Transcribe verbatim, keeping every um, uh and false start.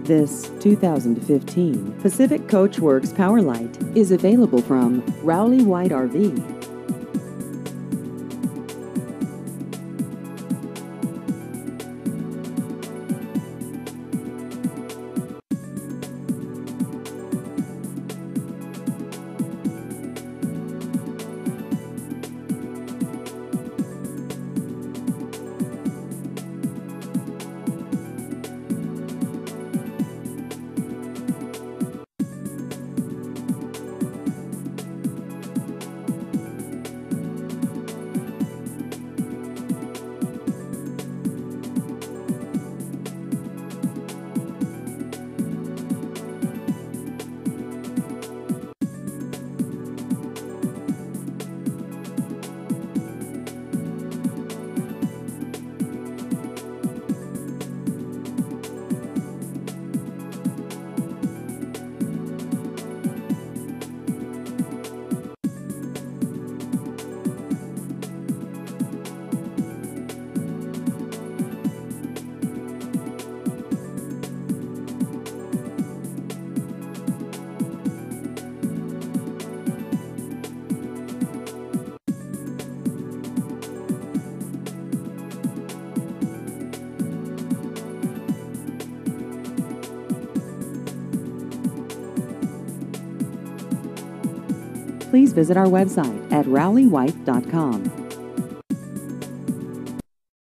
This two thousand fifteen Pacific Coachworks POWERLITE is available from Rowley White R V. Please visit our website at rowley white dot com.